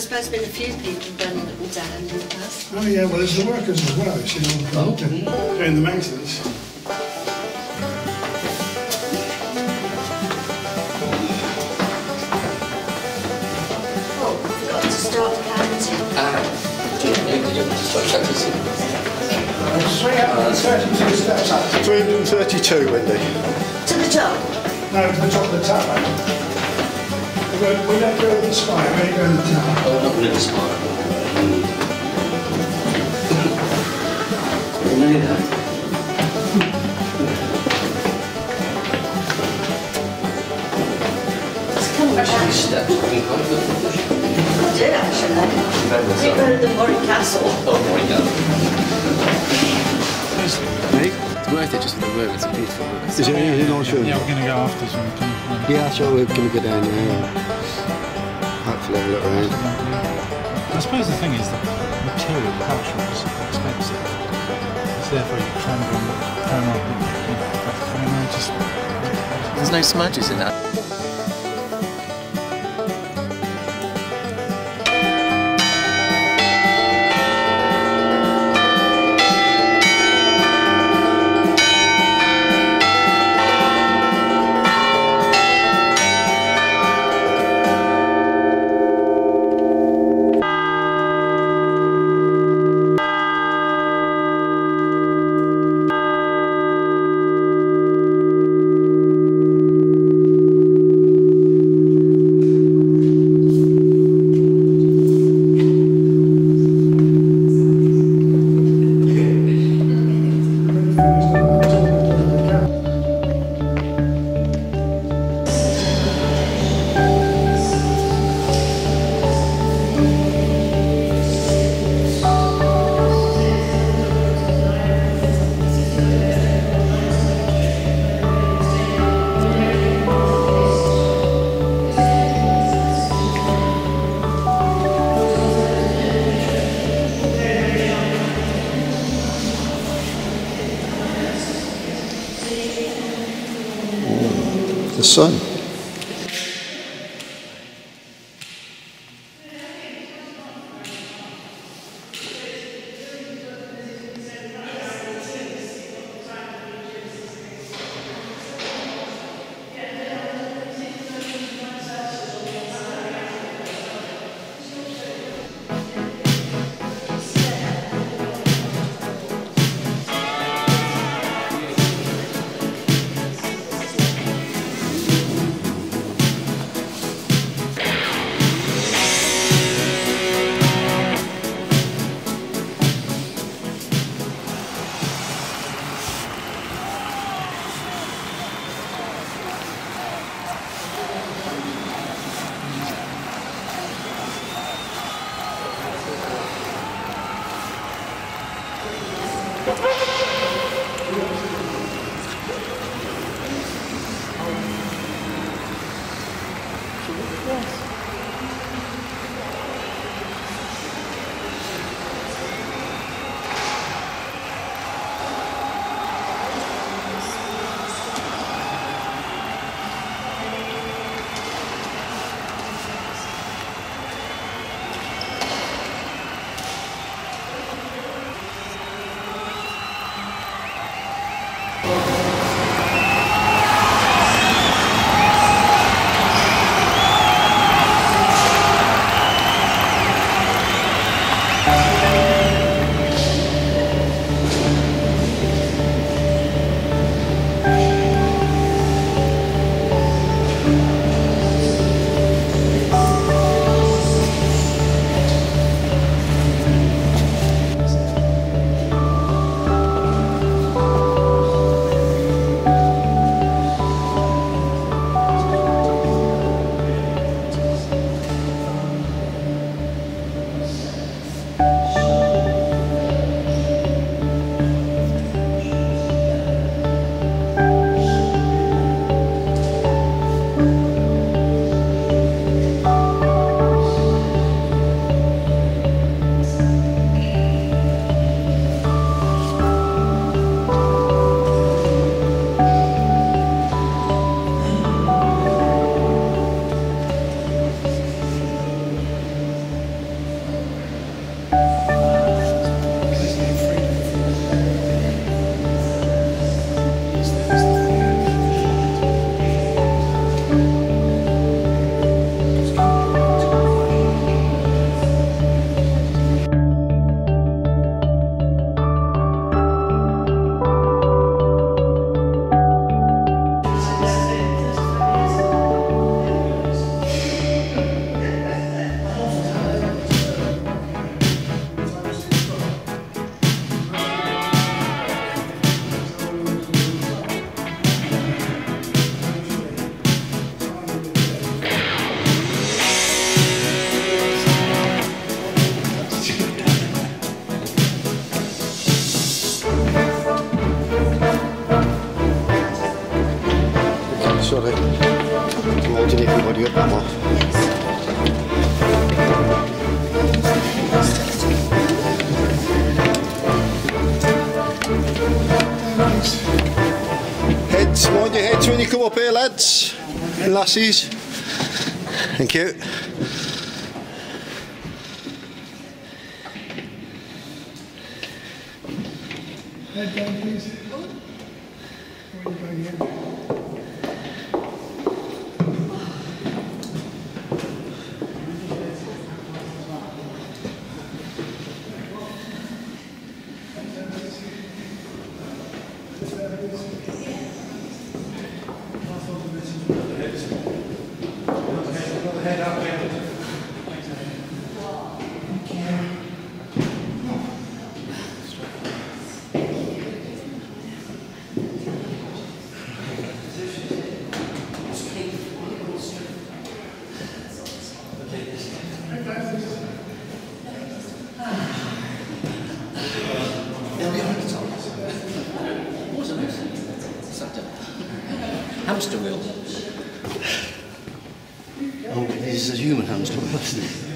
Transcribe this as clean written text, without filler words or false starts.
suppose there's been a few people burning it all down in the past. Oh yeah, well there's the workers as well, you know, doing the maintenance. Oh, I forgot to start counting. It's 332 steps up. 332, Wendy. To the top? No, to the top of the tower. We don't go to the spire, we go to the tower. Oh, not really the spire. Really that? It's coming back. Actually, steps have been quite good. I did actually. Way better than Warwick Castle. Oh, my God. It's worth it just for the room, it's a beautiful room. Is it anything on show? Yeah, we're going to go after some. Yeah, that's what we're going to go down there. Hopefully have a look around. I suppose the thing is that material culture is expensive. So therefore you try and go There's no smudges in that. The sun. tidy up that off. Heads, mind your heads when you come up here, lads and lassies. Thank you. Head down, please. Where are you going here? Hamster wheel. Oh, this is a human hamster wheel, isn't it?